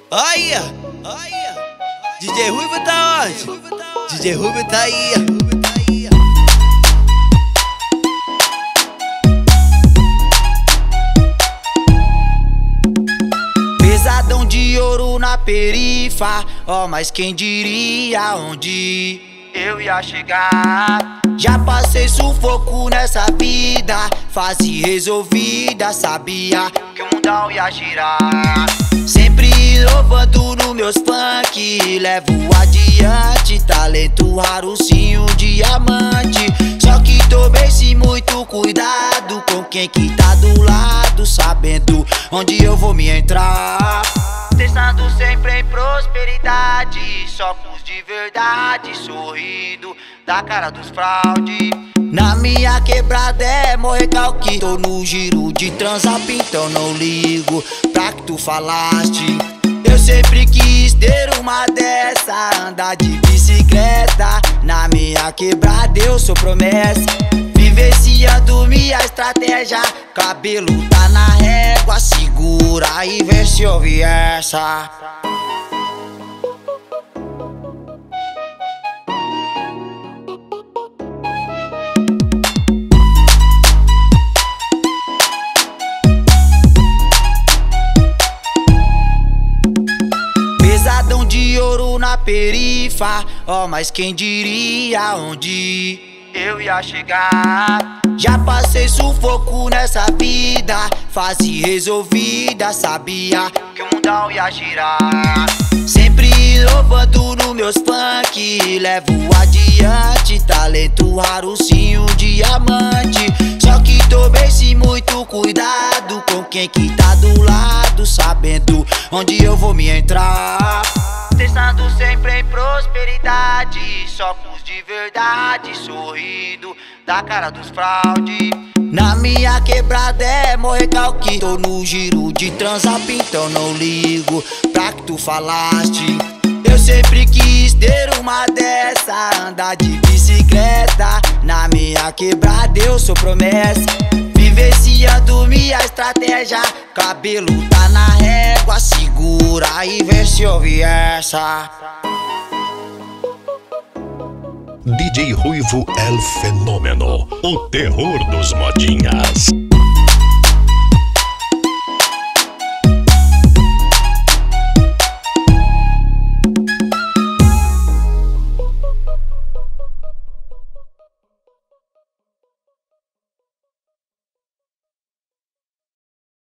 Aí, DJ Ruivo tá onde? DJ Ruivo tá aí. Pesadão de ouro na perifa, ó, mas quem diria onde eu ia chegar? Já passei sufoco nessa vida, fase resolvida, sabia que o mundão ia girar. Sempre inovando nos meus funk, levo adiante, talento raro sim, um diamante. Só que tomei sim muito cuidado com quem que tá do lado, sabendo onde eu vou me entrar. Pensando sempre em prosperidade, só com os de verdade, sorrindo da cara dos fraude. Na minha quebrada é morrecalque, tô no giro de transap, então não ligo pra que tu falaste. Eu sempre quis ter uma dessa, andar de bicicleta. Na minha quebrada eu sou promessa, vivenciando minha estratégia. Cabelo tá na régua, segura e vê se ouve essa. Pesadão de ouro na perifa, ó, mas quem diria onde eu ia chegar? Já passei sufoco nessa vida, fase resolvida, sabia que o mundão ia girar. Sempre inovando nos meus funk, levo adiante, talento raro sim, um diamante. Só que tomei sim muito cuidado com quem que tá do lado, sabendo onde eu vou me entrar. Pensando sempre em prosperidade, só com os de verdade, sorrindo da cara dos fraude. Na minha quebrada é morrecalque, tô no giro de transap, então não ligo pra que tu falaste. Eu sempre quis ter uma dessa, andar de bicicleta. Na minha quebrada eu sou promessa, vivenciando minha estratégia. Cabelo tá na régua, segura e vê se ouve essa. DJ Ruivo El Fenômeno, o terror dos modinhas.